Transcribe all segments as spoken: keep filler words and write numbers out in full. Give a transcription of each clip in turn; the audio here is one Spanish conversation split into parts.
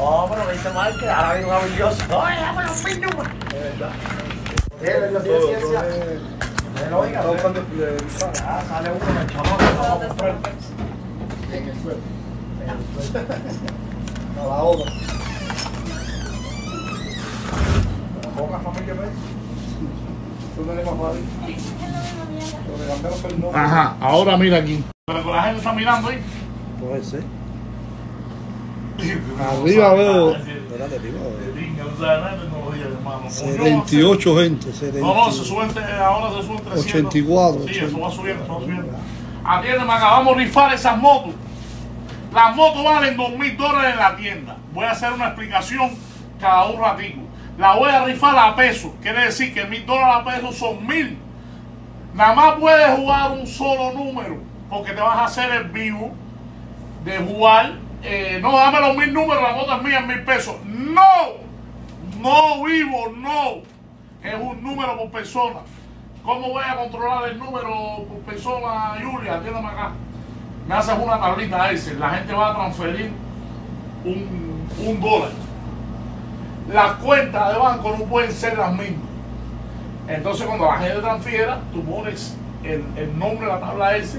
No, pero me dice mal que ahora viene un habilidoso. No, dame los mil números. Es verdad. Es la ciencia. Es lógica. Ah, sale uno en el chabón. Vamos a comprar. En el suelo. En el suelo. No, la otra. Poca familia, ¿ves? Tú no eres más fácil. Ajá, ahora mira aquí. Pero la gente está mirando ahí. Puede ser. Arriba veo. Espérate, setenta y ocho gente. No, no, se suben, ahora se suben trescientos. ochenta y cuatro. Sí, eso va subiendo, eso va subiendo. Atiéndeme, acabamos de rifar esas motos. Las motos valen dos mil dólares en la tienda. Voy a hacer una explicación cada un ratico. La voy a rifar a peso. Quiere decir que mil dólares a peso son mil. Nada más puedes jugar un solo número, porque te vas a hacer el vivo de jugar. Eh, no, dame los mil números, la moto es mía en mil pesos. No, no vivo, no. Es un número por persona. ¿Cómo voy a controlar el número por persona, Julia? Atiéndame acá. Me haces una tablita ese. La gente va a transferir un, un dólar. Las cuentas de banco no pueden ser las mismas. Entonces, cuando la gente transfiera, tú pones el, el nombre de la tabla S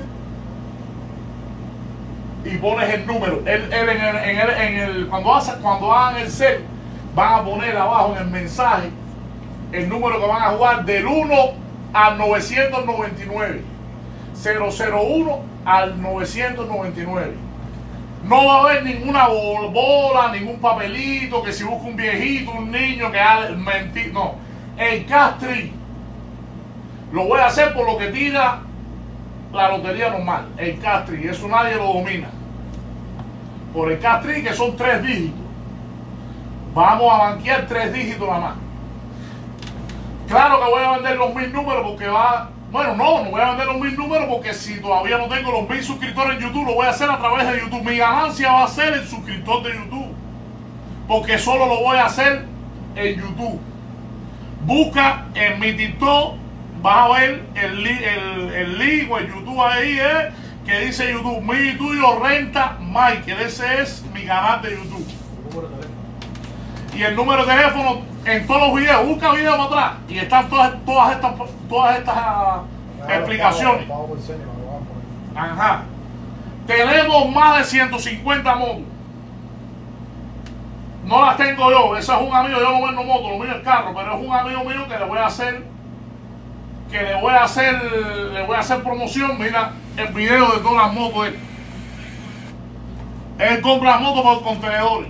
y pones el número. Él, él en el, en el, en el, cuando, hace, cuando hagan el cel, van a poner abajo en el mensaje el número que van a jugar del uno al novecientos noventa y nueve. cero cero uno al novecientos noventa y nueve. No va a haber ninguna bola, ningún papelito, que si busca un viejito, un niño que ha mentido. No. El Castri lo voy a hacer por lo que tira la lotería normal. El Castri, eso nadie lo domina. Por el Castri, que son tres dígitos. Vamos a banquear tres dígitos nada más. Claro que voy a vender los mil números porque va. Bueno, no, no voy a vender los mil números porque si todavía no tengo los mil suscriptores en YouTube, lo voy a hacer a través de YouTube. Mi ganancia va a ser el suscriptor de YouTube, porque solo lo voy a hacer en YouTube. Busca en mi TikTok, vas a ver el, el, el link o el YouTube ahí, eh, que dice YouTube, mi tuyo renta Michael. Ese es mi canal de YouTube. Y el número de teléfono en todos los videos, busca videos para atrás y están todas, todas estas, todas estas uh, explicaciones. Ajá. Tenemos más de ciento cincuenta motos. No las tengo yo, eso es un amigo, yo no vendo motos, lo mío es carro, pero es un amigo mío que le voy a hacer, que le voy a hacer, le voy a hacer promoción. Mira el video de todas las motos. Él, él compra las motos por contenedores.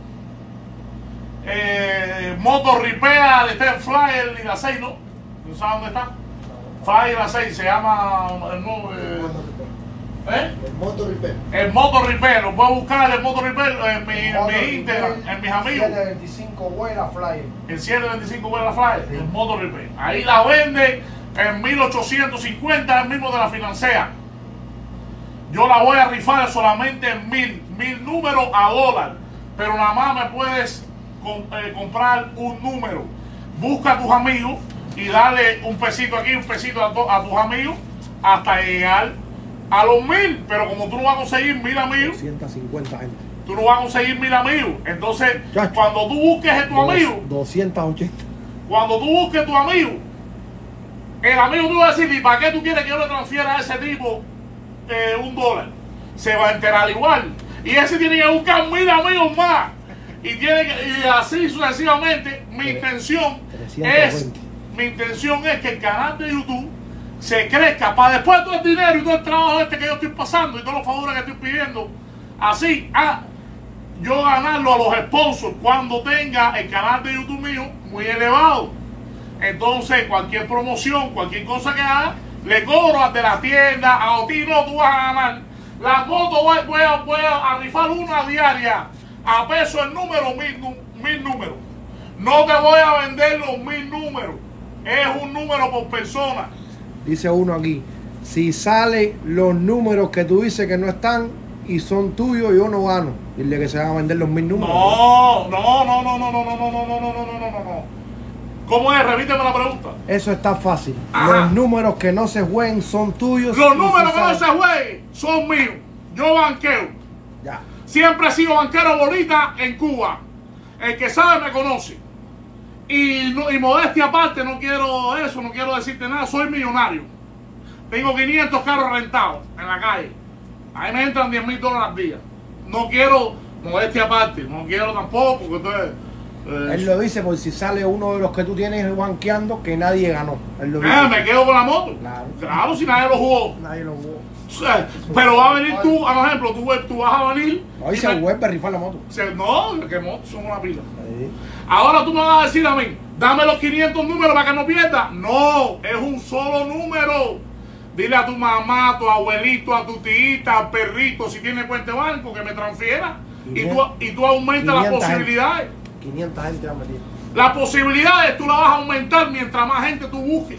Eh, moto Ripea de Ten Flyer y la seis, ¿no? ¿No sabes dónde está? Flyer y la seis, se llama el nuevo. Eh, ¿Eh? El Moto Repair. El Moto Repair, lo puedo buscar el Moto Repair en mi, en mi Instagram, en mis amigos. siete veinticinco Vuela Flyer. El siete veinticinco Vuela Flyer, sí. El Moto Repair. Ahí la vende en mil ochocientos cincuenta, el mismo de la financiera. Yo la voy a rifar solamente en mil, mil números a dólar. Pero nada más me puedes con, eh, comprar un número. Busca a tus amigos y dale un pesito aquí, un pesito a, to, a tus amigos hasta llegar a los mil. Pero como tú no vas a conseguir mil amigos, doscientos cincuenta gente. Tú no vas a conseguir mil amigos. Entonces, Chacho, cuando tú busques a tu dos, amigo, doscientos ochenta. Cuando tú busques a tu amigo, el amigo tú vas a decir, ¿y para qué tú quieres que yo le transfiera a ese tipo eh, un dólar? Se va a enterar igual. Y ese tiene que buscar mil amigos más. Y tiene que, y así sucesivamente. Mi intención es, mi intención es que el canal de YouTube se crezca para después todo el dinero y todo el trabajo este que yo estoy pasando y todos los favores que estoy pidiendo, así, a yo ganarlo a los sponsors cuando tenga el canal de YouTube mío muy elevado. Entonces cualquier promoción, cualquier cosa que haga, le cobro a de la tienda, a ti no, tú vas a ganar. Las motos voy, voy, a, voy a rifar una diaria a peso el número, mil, mil números. No te voy a vender los mil números, es un número por persona. Dice uno aquí, si sale los números que tú dices que no están y son tuyos, yo no gano. Dile que se van a vender los mil números. No, no, no, no, no, no, no, no, no, no, no, no, no, no. ¿Cómo es? Repíteme la pregunta. Eso está fácil. Ajá. Los números que no se jueguen son tuyos. Los números que no se jueguen son míos. Yo banqueo. Ya. Siempre he sido banquero bolita en Cuba. El que sabe me conoce. Y, no, y modestia aparte, no quiero eso, no quiero decirte nada, soy millonario. Tengo quinientos carros rentados en la calle. Ahí me entran diez mil dólares al día. No quiero, modestia aparte, no quiero tampoco, porque entonces... Eh, Él lo dice por si sale uno de los que tú tienes banqueando que nadie ganó. Él lo dice. eh, me quedo con la moto. Claro. Claro, si nadie lo jugó. Nadie lo jugó. Pero va a venir tú, por ejemplo, tú, tú vas a venir... Hoy se vuelve a rifar la moto. Se, no, que motos son una pila. Sí. Ahora tú me vas a decir a mí, dame los quinientos números para que no pierda. No, es un solo número. Dile a tu mamá, a tu abuelito, a tu tita, al perrito, si tiene cuenta de banco, que me transfiera. Y tú, y tú aumentas las posibilidades. quinientas gente ha metido. Las posibilidades tú las vas a aumentar mientras más gente tú busques.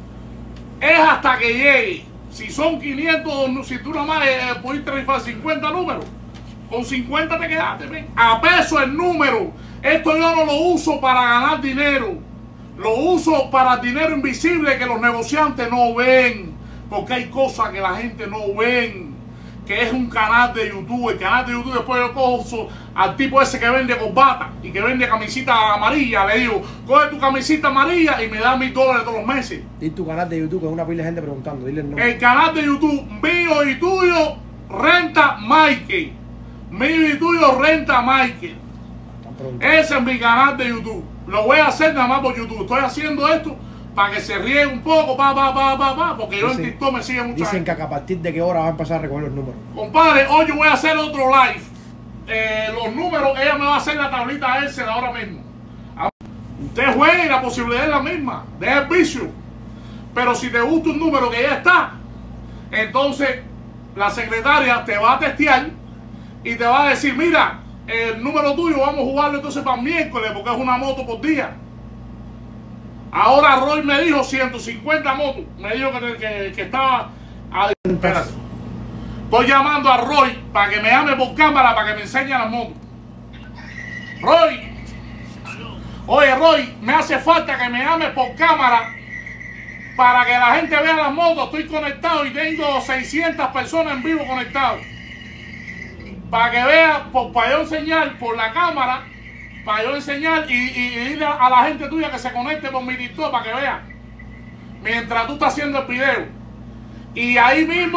Es hasta que llegue. Si son quinientos, si tú nomás eh, pudiste rifar cincuenta números, con cincuenta te quedaste. ¿Ven? A peso el número. Esto yo no lo uso para ganar dinero. Lo uso para dinero invisible que los negociantes no ven. Porque hay cosas que la gente no ven. Que es un canal de YouTube. El canal de YouTube después yo cojo al tipo ese que vende corbata y que vende camisita amarilla. Le digo, coge tu camisita amarilla y me da mil dólares todos los meses. Y tu canal de YouTube, que es una pila de gente preguntando. Dile el nombre. El canal de YouTube mío y tuyo, Renta Michael. Mío y tuyo, Renta Michael. Ese es mi canal de YouTube. Lo voy a hacer nada más por YouTube. Estoy haciendo esto para que se riegue un poco, pa, pa, pa, pa, pa, porque yo Dicen, en TikTok me sigue mucha Dicen gente. que a partir de qué hora va a empezar a recoger los números. Compadre, hoy yo voy a hacer otro live. Eh, los números, ella me va a hacer la tablita Excel ahora mismo. Usted juegue y la posibilidad es la misma. Deja el vicio. Pero si te gusta un número que ya está, entonces la secretaria te va a testear y te va a decir, mira, el número tuyo vamos a jugarlo entonces para el miércoles porque es una moto por día. Ahora Roy me dijo ciento cincuenta motos. Me dijo que, que, que estaba... A... Espérate. Estoy llamando a Roy para que me llame por cámara para que me enseñe las motos. Roy. Oye, Roy, me hace falta que me llame por cámara para que la gente vea las motos. Estoy conectado y tengo seiscientas personas en vivo conectadas. Para que vea, por, para yo enseñar por la cámara, para yo enseñar y, y, y ir a, a la gente tuya que se conecte por mi TikTok para que vea. Mientras tú estás haciendo el video. Y ahí mismo...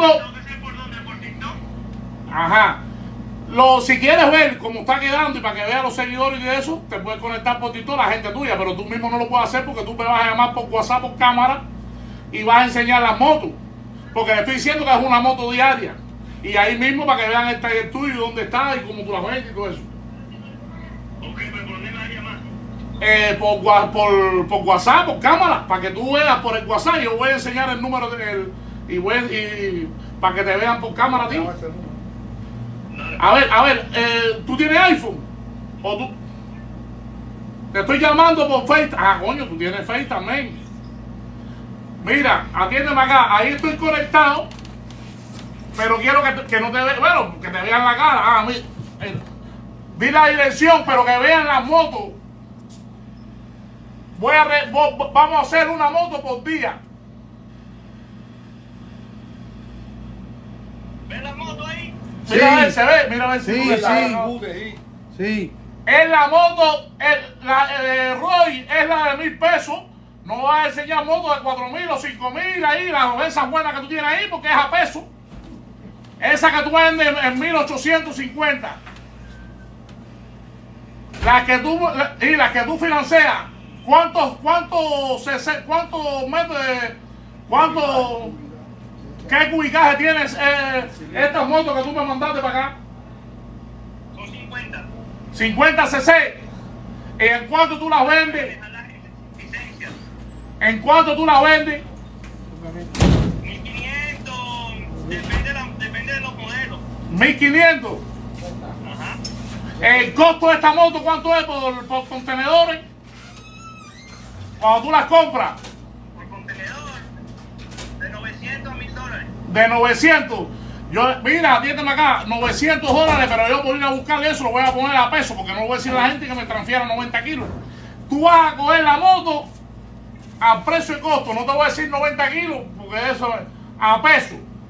Ajá. Lo, si quieres ver cómo está quedando y para que veas los seguidores y de eso, te puedes conectar por TikTok la gente tuya, pero tú mismo no lo puedes hacer porque tú me vas a llamar por WhatsApp, por cámara y vas a enseñar las motos. Porque le estoy diciendo que es una moto diaria. Y ahí mismo para que vean el taller tuyo, dónde está y cómo tú la ves y todo eso. Ok, pero ¿por dónde me vas a llamar? Eh, por, por, por WhatsApp, por cámara, para que tú veas por el WhatsApp. Yo voy a enseñar el número del, y, voy, y para que te vean por cámara a ti. A ver, a ver, eh, ¿tú tienes iPhone? ¿O tú? Te estoy llamando por Face. Ah, coño, tú tienes Face también. Mira, atiéndeme acá. Ahí estoy conectado. Pero quiero que, te, que no te vean, bueno, que te vean la cara. Ah, mira. Eh, di la dirección, pero que vean las motos. Voy a re, vo, vamos a hacer una moto por día. ¿Ves la moto ahí? Mira Sí. a ver, se ve, mira a ver si Sí, tú ves la- sí. Sí. Es la moto, el, la de Roy es la de mil pesos. No vas a enseñar motos de cuatro mil o cinco mil ahí, las esas buenas que tú tienes ahí, porque es a peso. Esa que tú vendes en mil ochocientos cincuenta. Las que tú, y las que tú financias. ¿Cuántos, cuántos, cuántos metros de, cuántos, qué cubicaje tienes eh, estas motos que tú me mandaste para acá? Son cincuenta. cincuenta cc. ¿En cuánto tú las vendes? Deja la licencia. ¿En cuánto tú las vendes? mil quinientos. Depende de, la, depende de los modelos. mil quinientos. Ajá. ¿El costo de esta moto cuánto es por, por contenedores? Cuando tú las compras, Por contenedor. De novecientos a mil dólares. de novecientos. Yo, mira, atiéndeme acá, novecientos dólares, pero yo por ir a buscarle eso lo voy a poner a peso, porque no le voy a decir a la gente que me transfiera noventa kilos. Tú vas a coger la moto a precio y costo, no te voy a decir noventa kilos, porque eso es a peso.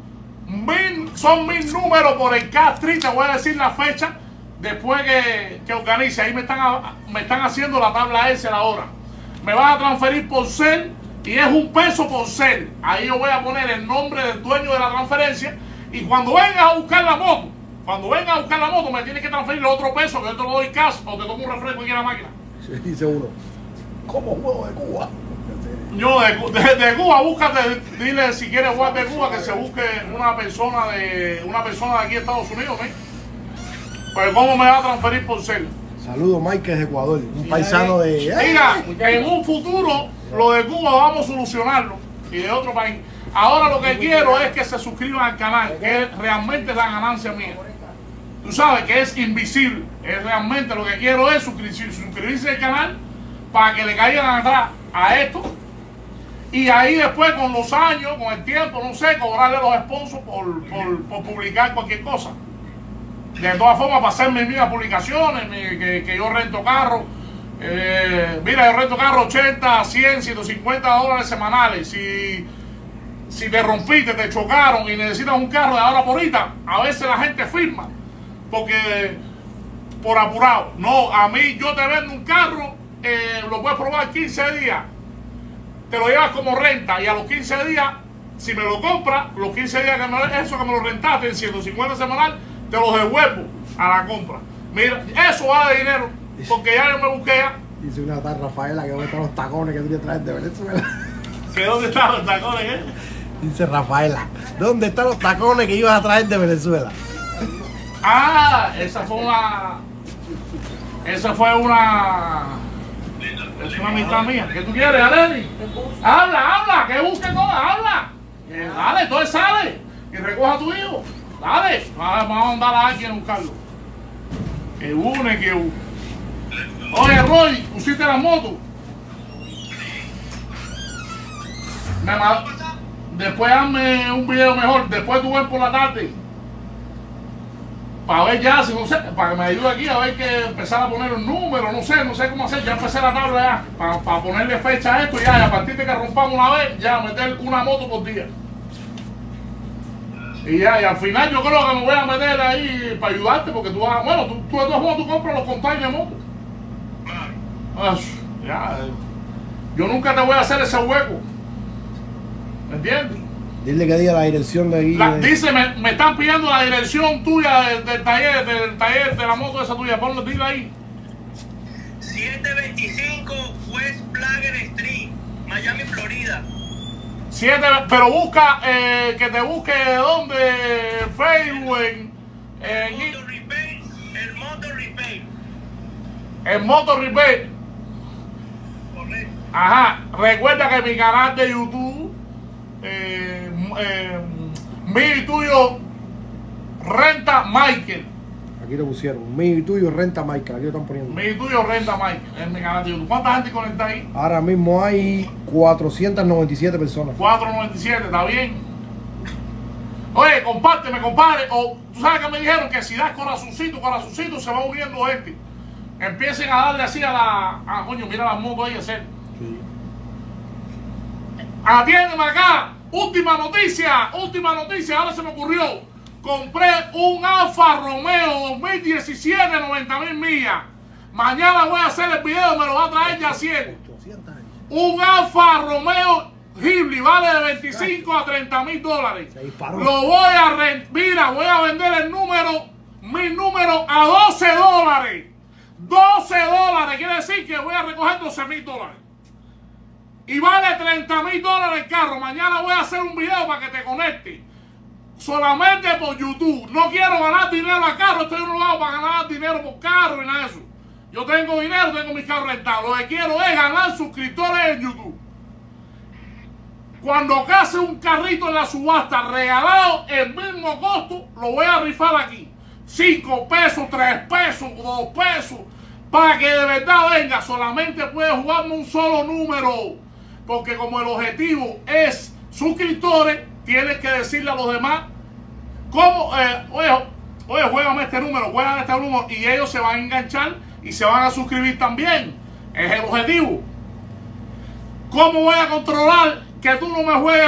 Mil, son mil números por el Castri. Te voy a decir la fecha después que, que organice. Ahí me están, me están haciendo la tabla S ahora. Me vas a transferir por cel y es un peso por cel. Ahí yo voy a poner el nombre del dueño de la transferencia. Y cuando vengas a buscar la moto, cuando vengas a buscar la moto, me tienes que transferir el otro peso que yo te lo doy cash o te tomo un refresco aquí en la máquina. Dice uno, como juego de Cuba. Yo de, de, de Cuba, búscate, dile si quieres jugar de Cuba que se busque una persona de una persona de aquí de Estados Unidos, ¿eh? Pues cómo me va a transferir por cel. Saludos, Mike, de Ecuador, un paisano de. Mira, en un futuro lo de Cuba vamos a solucionarlo y de otro país. Ahora lo que quiero es que se suscriban al canal, que es realmente la ganancia mía. Tú sabes que es invisible, es realmente lo que quiero es suscribirse, suscribirse al canal para que le caigan atrás a esto. Y ahí después con los años, con el tiempo, no sé, cobrarle los sponsors por, por, por publicar cualquier cosa. De todas formas, para hacer mis mismas publicaciones, mi, que, que yo rento carro. Eh, mira, yo rento carro ochenta, cien, ciento cincuenta dólares semanales. Si, si te rompiste, te chocaron y necesitas un carro de ahora por ahorita, a veces la gente firma. Porque por apurado. No, a mí yo te vendo un carro, eh, lo puedes probar quince días. Te lo llevas como renta y a los quince días, si me lo compras, los quince días que me, eso que me lo rentaste en ciento cincuenta semanal, te lo devuelvo a la compra. Mira, eso va de dinero, porque ya yo me busqué ya. Dice una tal Rafaela que dónde están los tacones que tú te traes de Venezuela. ¿Que dónde están los tacones, eh? Dice Rafaela, ¿dónde están los tacones que ibas a traer de Venezuela? Ah, esa fue una... Esa fue una... Es una amistad mía. ¿Qué tú quieres, Areli? Habla, habla, que busque todo, habla. Eh, dale, entonces sale y recoja a tu hijo. Dale, vamos a mandar a alguien a buscarlo. Que une, que une. Oye, Roy, ¿pusiste la moto? Me ma- Después hazme un video mejor. Después tú ves por la tarde. Para ver ya, si no sé, para que me ayude aquí a ver que empezar a poner un número, no sé, no sé cómo hacer. Ya empecé la tabla ya, para, para ponerle fecha a esto ya, y a partir de que rompamos una vez, ya meter una moto por día. Y ya, y al final yo creo que me voy a meter ahí para ayudarte, porque tú vas, bueno, tú, tú de todas formas tú compras los containers de moto. Ah, ya, eh, yo nunca te voy a hacer ese hueco. ¿Me entiendes? Dile que diga la dirección de aquí. La, de... dice, me, me están pidiendo la dirección tuya del, del taller, del taller de la moto esa tuya. Ponlo, dile ahí. setecientos veinticinco West Flagler Street, Miami, Florida. Siete, pero busca, eh, que te busque dónde, Facebook, en, en Motor Repair, el Motor Repair. en Motor Repair. Correcto. Ajá, recuerda que mi canal de YouTube, eh, eh, mío y tuyo, Renta Michael. Aquí lo pusieron. Mío y tuyo, Renta Michael. Aquí lo están poniendo. Mío y tuyo, Renta Michael. Es mi canal de YouTube. ¿Cuánta gente conecta ahí? Ahora mismo hay cuatrocientas noventa y siete personas. cuatrocientos noventa y siete, ¿está bien? Oye, compárteme, compadre. O tú sabes que me dijeron que si das corazoncito, corazoncito, se va uniendo gente. Empiecen a darle así a la. Ah, coño, mira la moto ahí, hacer. Sí. Atiéndeme acá. Última noticia, última noticia. Ahora se me ocurrió. Compré un Alfa Romeo dos mil diecisiete, noventa mil millas. Mañana voy a hacer el video, me lo va a traer Yaciel. Un Alfa Romeo Ghibli, vale de veinticinco a treinta mil dólares. Se disparó. Lo voy a rent, mira, voy a vender el número, mi número a doce dólares. doce dólares, quiere decir que voy a recoger doce mil dólares. Y vale treinta mil dólares el carro. Mañana voy a hacer un video para que te conectes. Solamente por YouTube. No quiero ganar dinero a carro. Estoy en un lado para ganar dinero por carro y nada de eso. Yo tengo dinero, tengo mis carros rentados. Lo que quiero es ganar suscriptores en YouTube. Cuando case un carrito en la subasta regalado, el mismo costo, lo voy a rifar aquí. cinco pesos, tres pesos, dos pesos. Para que de verdad venga. Solamente puedes jugarme un solo número. Porque como el objetivo es suscriptores, tienes que decirle a los demás cómo, eh, oye, oye, juégame este número, juegan este número, y ellos se van a enganchar y se van a suscribir también. Es el objetivo. ¿Cómo voy a controlar que tú no me juegues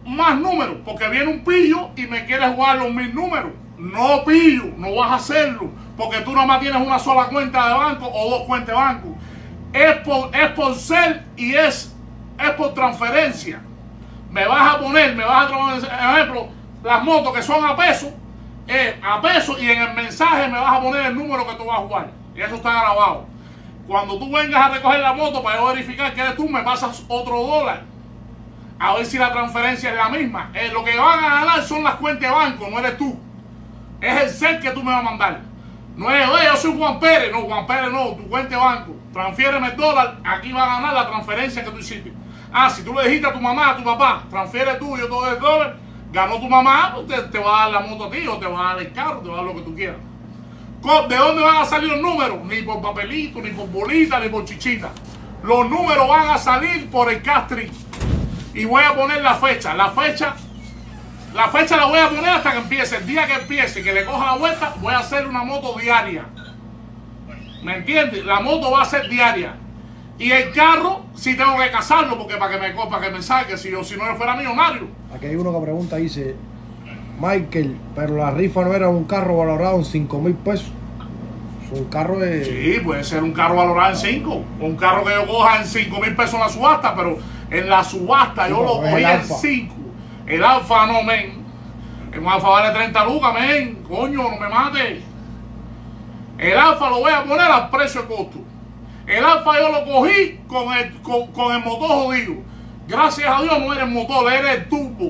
más números, porque viene un pillo y me quiere jugar los mil números. No, pillo, no vas a hacerlo, porque tú nada más tienes una sola cuenta de banco o dos cuentas de banco. Es por, es por ser y es, es por transferencia. Me vas a poner, me vas a traer, por ejemplo, las motos que son a peso, eh, a peso, y en el mensaje me vas a poner el número que tú vas a jugar. Y eso está grabado. Cuando tú vengas a recoger la moto para yo verificar que eres tú, me pasas otro dólar. A ver si la transferencia es la misma. Eh, lo que van a ganar son las cuentas de banco, no eres tú. Es el set que tú me vas a mandar. No es, oye, yo soy Juan Pérez. No, Juan Pérez no, tu cuenta de banco. Transfiéreme el dólar, aquí va a ganar la transferencia que tú hiciste. Ah, si tú le dijiste a tu mamá, a tu papá, transfiere tú, yo todo el dólar, ganó tu mamá, pues te, te va a dar la moto a ti, o te va a dar el carro, te va a dar lo que tú quieras. ¿De dónde van a salir los números? Ni por papelito, ni por bolita, ni por chichita. Los números van a salir por el castri. Y voy a poner la fecha. La fecha, la fecha la voy a poner hasta que empiece. El día que empiece, que le coja la vuelta, voy a hacer una moto diaria. ¿Me entiendes? La moto va a ser diaria. Y el carro, sí tengo que casarlo, porque para que me, para que me saque, si yo si no yo fuera millonario. Aquí hay uno que pregunta, dice, Michael, pero la rifa no era un carro valorado en cinco mil pesos. Es un carro de... Sí, puede ser un carro valorado en cinco. Un carro que yo coja en cinco mil pesos en la subasta, pero en la subasta sí, yo lo cogí en cinco. El Alfa no, men. El Alfa vale treinta lucas, men. Coño, no me mate. El Alfa lo voy a poner al precio de costo. El Alfa yo lo cogí con el, con, con el motor jodido. Gracias a Dios no era el motor, era el turbo.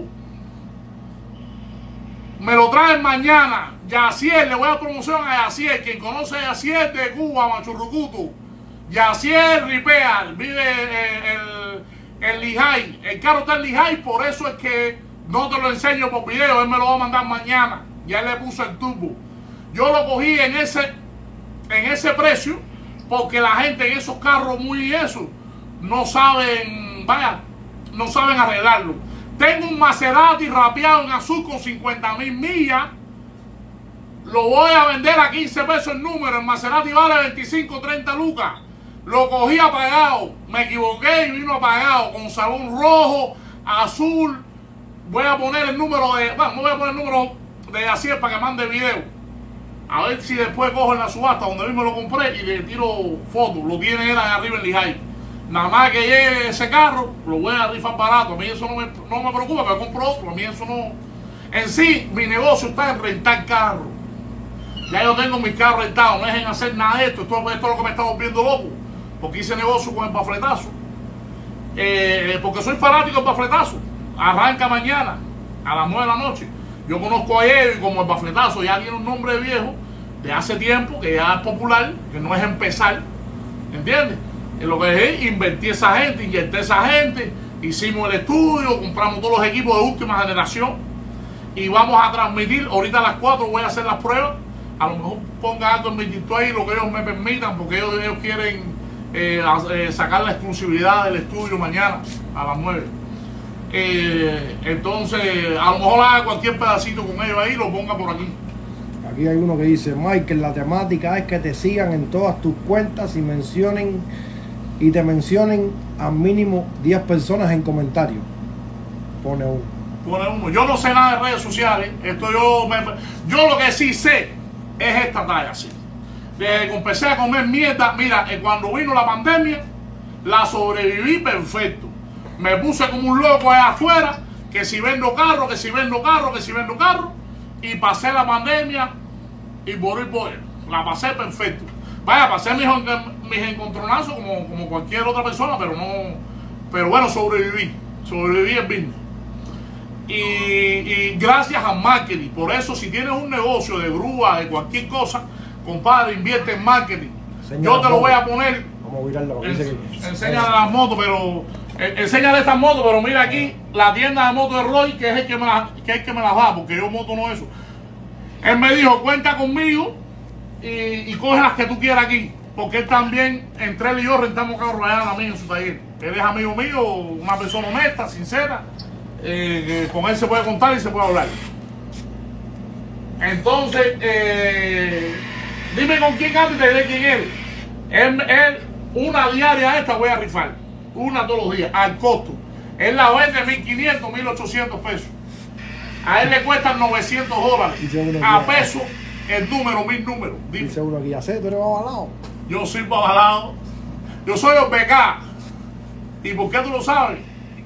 Me lo traen mañana. Yacier, le voy a promoción a Yacier. Quien conoce a Yacier de Cuba, Machurrucuto. Yacier Ripear, vive en, en, en Lijay. El carro está en Lijay, por eso es que no te lo enseño por video. Él me lo va a mandar mañana. Ya le puso el turbo. Yo lo cogí en ese, en ese precio, porque la gente en esos carros muy eso no saben, vaya, no saben arreglarlo. Tengo un Maserati rapeado en azul con cincuenta mil millas. Lo voy a vender a quince pesos el número. El Maserati vale veinticinco, treinta lucas. Lo cogí apagado. Me equivoqué y vino apagado. Con salón rojo, azul. Voy a poner el número de... Bueno, no voy a poner el número de Yacier para que mande video. A ver si después cojo en la subasta donde mismo lo compré y le tiro fotos. Lo tiene él arriba en Lijay. Nada más que llegue ese carro, lo voy a rifar barato. A mí eso no me, no me preocupa, pero compro otro. A mí eso no... En sí, mi negocio está en rentar carros. Ya yo tengo mis carros rentados. No dejen hacer nada de esto. Esto, esto es lo que me está volviendo loco. Porque hice negocio con el bafletazo. Eh, porque soy fanático del bafletazo. Arranca mañana a las nueve de la noche. Yo conozco a ellos y como el bafletazo ya tiene un nombre viejo de hace tiempo, que ya es popular, que no es empezar. ¿Entiendes? Y lo que es invertí esa gente, inyecté esa gente, hicimos el estudio, compramos todos los equipos de última generación y vamos a transmitir. Ahorita a las cuatro voy a hacer las pruebas. A lo mejor ponga algo en mi TikTok ahí, lo que ellos me permitan, porque ellos, ellos quieren eh, eh, sacar la exclusividad del estudio mañana a las nueve. Eh, entonces, a lo mejor haga cualquier pedacito con ellos ahí y lo ponga por aquí. Aquí hay uno que dice, Michael, la temática es que te sigan en todas tus cuentas y mencionen y te mencionen al mínimo diez personas en comentarios. Pone uno. Pone uno. Yo no sé nada de redes sociales. Esto yo, me, yo lo que sí sé es esta talla, sí. Desde que empecé a comer mierda, mira, eh, cuando vino la pandemia, la sobreviví perfecto. Me puse como un loco allá afuera, que si vendo carro, que si vendo carro, que si vendo carro, y pasé la pandemia y por ir por él. La pasé perfecto. Vaya, pasé mis, mis encontronazos como, como cualquier otra persona, pero no, pero bueno, sobreviví, sobreviví el business. Y, y gracias al marketing. Por eso, si tienes un negocio de grúa, de cualquier cosa, compadre, invierte en marketing. Enseña Yo te lo voy a poner. Vamos a virarlo. Enséñale las motos, pero eh, enséñale estas motos, pero mira aquí la tienda de motos de Roy, que es el que me la, que es el que me las da, porque yo moto no eso. Él me dijo, cuenta conmigo y, y coge las que tú quieras aquí, porque él también, entre él y yo, rentamos carros allá a mí en su taller. Él es amigo mío, una persona honesta, sincera. Eh, con él se puede contar y se puede hablar. Entonces, eh, dime con quién anda y te diré quién eres. Él, él, una diaria esta voy a rifar, una todos los días, al costo. Él la vende mil quinientos, mil ochocientos pesos. A él le cuestan novecientos dólares. A peso el número, mil números. Dime. Dice uno aquí, ya sé, tú eres avalado. Yo soy babalado. Yo soy O P K. ¿Y por qué tú lo sabes?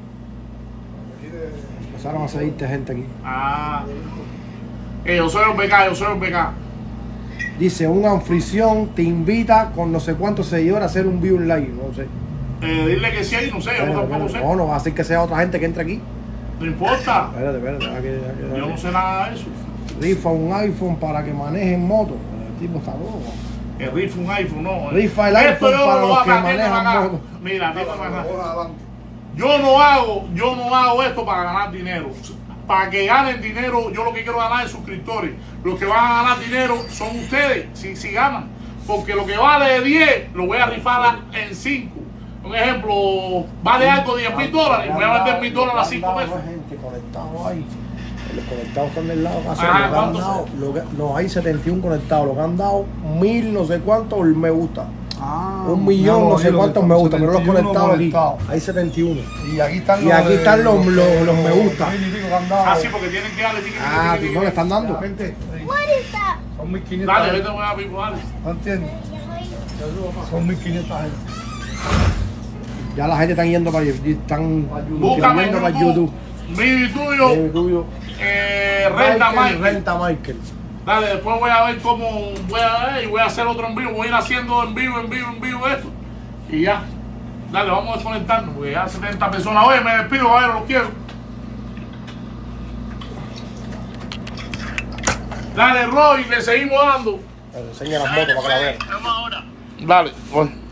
Empezaron a seguirte gente aquí. Ah. Eh, yo soy O P K, yo soy O P K. Dice, un anfitrión te invita con no sé cuántos seguidores a hacer un view live. No sé. Eh, dile que sí ahí, no sé, yo Espérate, tampoco espérate. sé. No, no va a decir que sea otra gente que entre aquí. No importa. Espérate, espérate. deja que- deja que- Yo no sé nada de eso. Rifa un iPhone para que manejen moto. El tipo está loco. El rifa un iPhone, no. Rifa el Esto iPhone yo para lo los hago que acá, manejan atiéndeme acá. moto. Mira, atiéndeme acá. Yo no hago, yo no hago esto para ganar dinero. Para que ganen dinero, yo lo que quiero ganar es suscriptores. Los que van a ganar dinero son ustedes, si, si ganan. Porque lo que vale diez, lo voy a rifar en cinco. Un ejemplo, vale algo diez mil dólares, voy a vender mil dólares a cinco pesos. Gente conectado ahí. Los conectados están del lado. Casi, Ajá, lo que han ¿cuántos dado, lo que- no, hay setenta y uno conectados. Lo que han dado, mil no sé cuántos me gusta. Ah, Un millón, mira, no sé lo cuántos que me están, gusta, pero los setenta y uno conectados aquí. conectados. Hay setenta y uno. Y aquí están Y los, aquí de- están los- los- los me gusta. mil y pico que han dado. Ah, sí, porque tienen que darle ticket. Ah, ticket, no le ticket. están dando. Gente, What is that? son mil quinientos. Dale, vete a Pipo, dale. ¿No entiendes? Son mil quinientos gente. Ya la gente está yendo para están Búscame en yendo para YouTube. YouTube. Mi tuyo, Eh, tuyo. eh, Renta Michael, Michael. Renta Michael. Dale, después voy a ver cómo voy a ver y voy a hacer otro en vivo. Voy a ir haciendo en vivo, en vivo, en vivo esto. Y ya. Dale, vamos a desconectarnos porque ya setenta personas. Oye, me despido, a ver, los quiero. Dale, Roy, le seguimos dando. Enseña las motos para que la vean. Vamos ahora. Dale, voy.